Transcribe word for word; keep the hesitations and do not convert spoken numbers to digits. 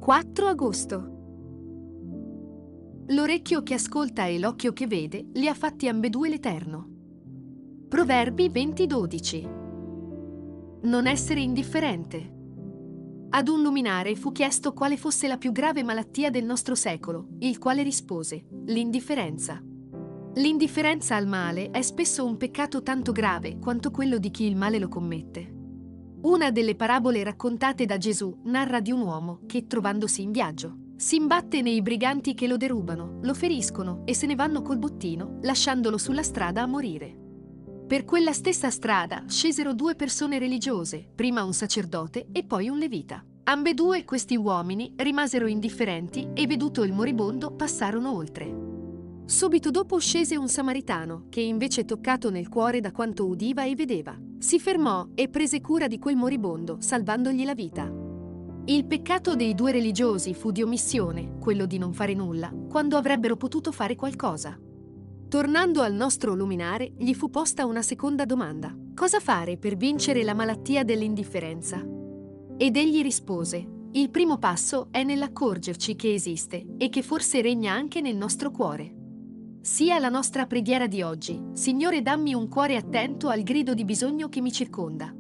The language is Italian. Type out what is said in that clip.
quattro agosto. L'orecchio che ascolta e l'occhio che vede li ha fatti ambedue l'Eterno. Proverbi venti dodici. Non essere indifferente. Ad un luminare fu chiesto quale fosse la più grave malattia del nostro secolo, il quale rispose: l'indifferenza. L'indifferenza al male è spesso un peccato tanto grave quanto quello di chi il male lo commette. Una delle parabole raccontate da Gesù narra di un uomo che, trovandosi in viaggio, si imbatte nei briganti che lo derubano, lo feriscono e se ne vanno col bottino, lasciandolo sulla strada a morire. Per quella stessa strada scesero due persone religiose, prima un sacerdote e poi un levita. Ambedue questi uomini rimasero indifferenti e, veduto il moribondo, passarono oltre. Subito dopo scese un samaritano che, invece toccato nel cuore da quanto udiva e vedeva, si fermò e prese cura di quel moribondo, salvandogli la vita. Il peccato dei due religiosi fu di omissione, quello di non fare nulla, quando avrebbero potuto fare qualcosa. Tornando al nostro luminare, gli fu posta una seconda domanda: cosa fare per vincere la malattia dell'indifferenza? Ed egli rispose: il primo passo è nell'accorgerci che esiste e che forse regna anche nel nostro cuore. Sia la nostra preghiera di oggi: Signore, dammi un cuore attento al grido di bisogno che mi circonda.